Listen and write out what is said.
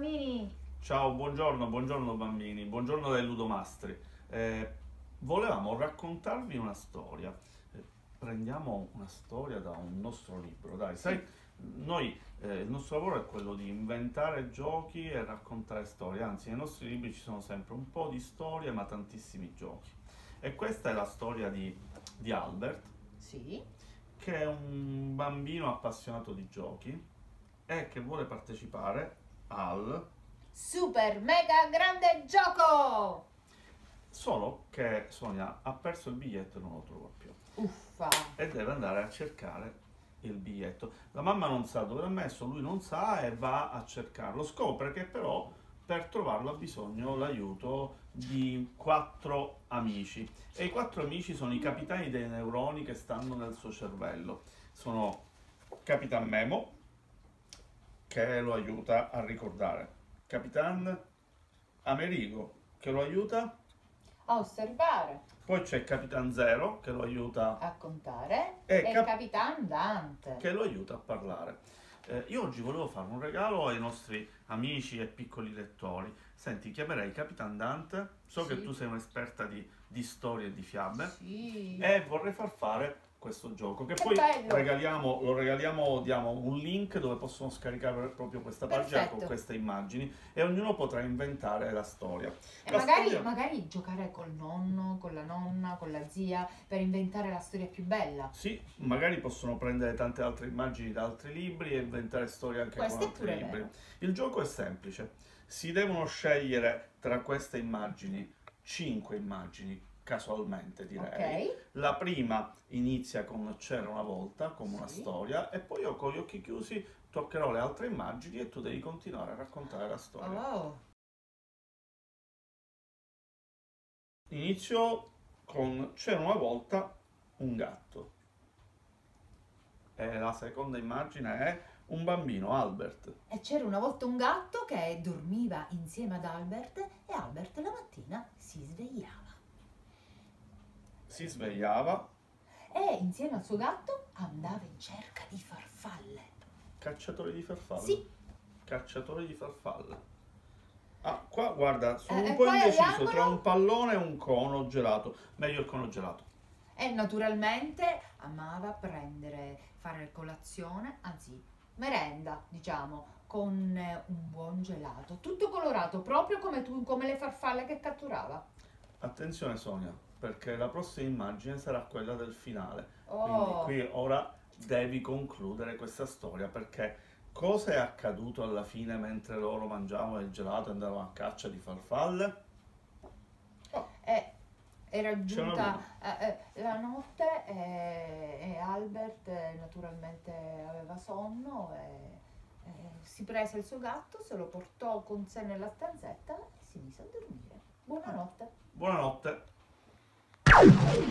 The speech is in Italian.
bambini! Ciao, buongiorno bambini, buongiorno dai Ludomastri. Volevamo raccontarvi una storia. Prendiamo una storia da un nostro libro, dai, sai, noi il nostro lavoro è quello di inventare giochi e raccontare storie, anzi nei nostri libri ci sono sempre un po' di storie ma tantissimi giochi. E questa è la storia di Albert, Sì? che è un bambino appassionato di giochi e che vuole partecipare al... Super mega grande gioco! Solo che Sonia ha perso il biglietto e non lo trova più. Uffa! E deve andare a cercare il biglietto. La mamma non sa dove l'ha messo, lui non sa e va a cercarlo. Scopre che però per trovarlo ha bisogno l'aiuto di 4 amici. E i 4 amici sono i capitani dei neuroni che stanno nel suo cervello. Sono Capitan Memo, che lo aiuta a ricordare. Capitan Amerigo, che lo aiuta. A osservare, Poi c'è Capitan Zero, che lo aiuta a contare e e il Capitan Dante. che lo aiuta a parlare. Io oggi volevo fare un regalo ai nostri amici e piccoli lettori. Senti, chiamerei Capitan Dante, so Sì. che tu sei un'esperta di storie e di fiabe, Sì. e vorrei far fare questo gioco, che Che poi bello! lo regaliamo, diamo un link dove possono scaricare proprio questa pagina Perfetto. con queste immagini e ognuno potrà inventare la storia. E La storia- magari giocare col nonno, con la nonna, con la zia per inventare la storia più bella. Sì, magari possono prendere tante altre immagini da altri libri e inventare storie anche Questo con è altri pure libri. vero. Il gioco è semplice, si devono scegliere tra queste immagini 5 immagini, casualmente direi. Ok? La prima inizia con C'era una volta, come una Sì. storia, e poi io con gli occhi chiusi toccherò le altre immagini e tu devi continuare a raccontare la storia. Oh, Inizio con C'era una volta un gatto. E la seconda immagine è un bambino, Albert. e c'era una volta un gatto che dormiva insieme ad Albert e Albert la mattina si svegliava. Si svegliava, E insieme al suo gatto andava in cerca di farfalle. cacciatore di farfalle. Sì. Cacciatore di farfalle. Ah, qua guarda, sono E un po' poi indeciso all'angolo? tra un pallone e un cono gelato. Meglio il cono gelato. E naturalmente amava fare colazione, anzi merenda, diciamo, con un buon gelato, tutto colorato, proprio come le farfalle che catturava. Attenzione Sonia, perché la prossima immagine sarà quella del finale. Oh. Quindi qui ora devi concludere questa storia, perché cosa è accaduto alla fine mentre loro mangiavano il gelato e andavano a caccia di farfalle? E era C'è giunta una la notte e Albert naturalmente aveva sonno e si prese il suo gatto, se lo portò con sé nella stanzetta e si mise a dormire. Buonanotte. Buonanotte.